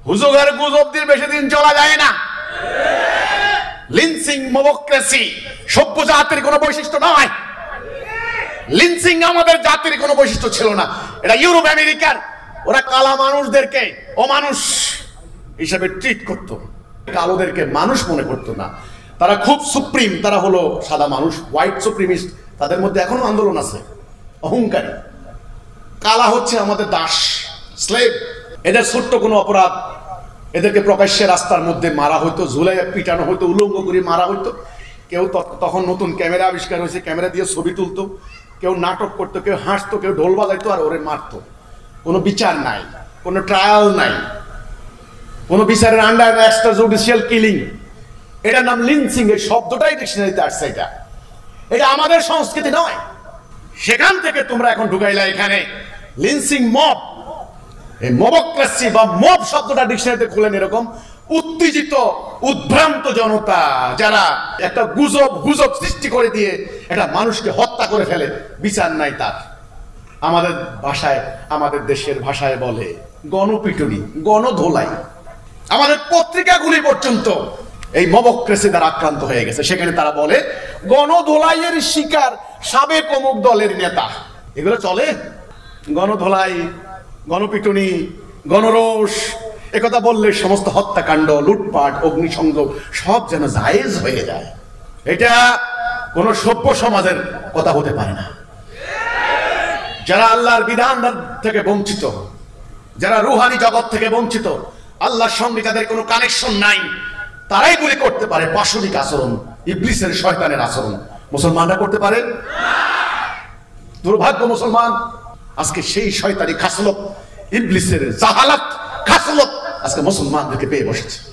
হুজুগের গুজব দিয়ে বেশি দিন চলা যায় না। লিন্সিং মবক্রেসি সভ্য জাতির কোনো বৈশিষ্ট্য নয়। লিন্সিং আমাদের জাতির কোনো বৈশিষ্ট্য ছিল না। এটা ইউরোপ আমেরিকার, ওরা কালা মানুষদেরকে অমানুষ হিসেবে ট্রিট করত, কালোদেরকে মানুষ মনে করতো না। তারা খুব সুপ্রিম, তারা হলো সাদা মানুষ, হোয়াইট সুপ্রিমিস্ট। তাদের মধ্যে এখনো আন্দোলন আছে, অহংকারী। কালা হচ্ছে আমাদের দাস, স্লেভ। এদের ছোট্ট কোনো অপরাধ এদেরকে প্রকাশ্যে রাস্তার মধ্যে মারা হইতো, ঝুলাই পিটানো হইতো, উলঙ্গ করে মারা হইতো। কেউ তখন নতুন ক্যামেরা আবিষ্কার হয়েছে, ক্যামেরা দিয়ে ছবি তুলতো, কেউ নাটক করতো, কেউ হাসতো, কেউ ঢোল বাজাইতো, আর ওরে মারতো। কোনো বিচার নাই, কোনো ট্রায়াল নাই, কোনো বিচারের আন্ডার এক্সট্রা জুডিশিয়াল কিলিং। এটার নাম লিন্সিং। এই শব্দটাই ডিকশনারিতে আসছে। এটা আমাদের সংস্কৃতি নয়। সেখান থেকে তোমরা এখন ঢুকাইলা এখানে লিন্সিং মব। এই মবক্রেসি বা মব শব্দটা ডিকশনারিতে খুলেন, এরকম উত্তেজিত উদ্ভ্রান্ত জনতা যারা একটা গুজব সৃষ্টি করে দিয়ে একটা মানুষকে হত্যা করে ফেলে, বিচার নাই তার। আমাদের ভাষায়, আমাদের দেশের ভাষায় বলে গণপিটুনি, গণধোলাই। আমাদের পত্রিকাগুলি পর্যন্ত এই মবক্রেসি দ্বারা আক্রান্ত হয়ে গেছে। সেখানে তারা বলে গণধোলাইয়ের শিকার সাবেক অমুক দলের নেতা। এগুলো চলে? গণধোলাই, গণপিটুনি, গণরোষ, একথা বললে সমস্ত হত্যাকাণ্ড, লুটপাট, অগ্নিসংযোগ সব যেন জায়েজ হয়ে যায়। এটা কোন সভ্য সমাজের কথা হতে পারে না। যারা আল্লাহর বিধান থেকে বঞ্চিত, যারা রুহানি জগৎ থেকে বঞ্চিত, আল্লাহর সঙ্গে যাদের কোনো কানেকশন নাই, তারাই গুলি করতে পারে পাশবিক আচরণ, ইবলিসের শয়তানের আচরণ। মুসলমানরা করতে পারে? দুর্ভাগ্য মুসলমান, আজকে সেই শয়তানি খাসলত, ইবলিসের জাহালাত, খাসলত আজকে মুসলমানদেরকে পেয়ে বসেছে।